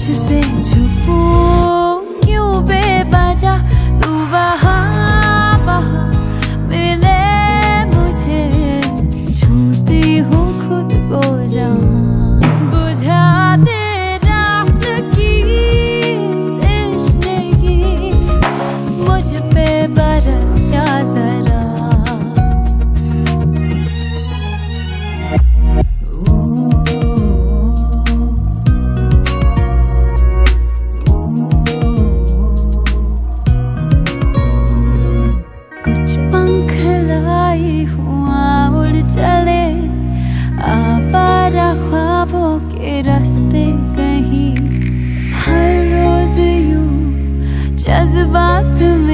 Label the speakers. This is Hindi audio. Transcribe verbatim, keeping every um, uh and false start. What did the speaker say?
Speaker 1: तुझसे छुपूं क्यों बेवजह, तू वहाँ वहाँ मिले मुझे, छूती हूँ खुद को जहाँ। बुझा दे रात की तश्नगी, मुझ पे बरस जा जरा। चले आवारा ख्वाबों के रास्ते कहीं, हर रोज यूं जज्बात में